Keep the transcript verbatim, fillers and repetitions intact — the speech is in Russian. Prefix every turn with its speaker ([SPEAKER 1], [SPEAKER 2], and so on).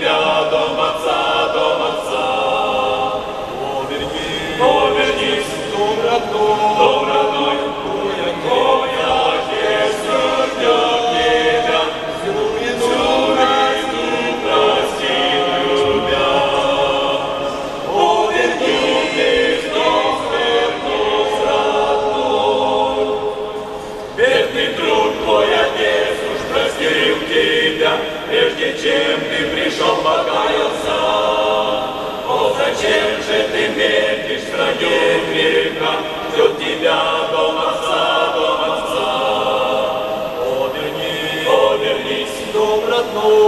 [SPEAKER 1] тебя, дом отца, дом отца. Повернись, повернись, дом родной, дом родной, твой отец ждет тебя, всю вину простит, любя. Повернись, дом вернись родной. Бедный друг, твой отец уж простил тебя, прежде чем ты пришел, покаялся. О, зачем же ты медлишь в стране греха? Ждет тебя дом отца, дом отца. Повернись, повернись, дом родной.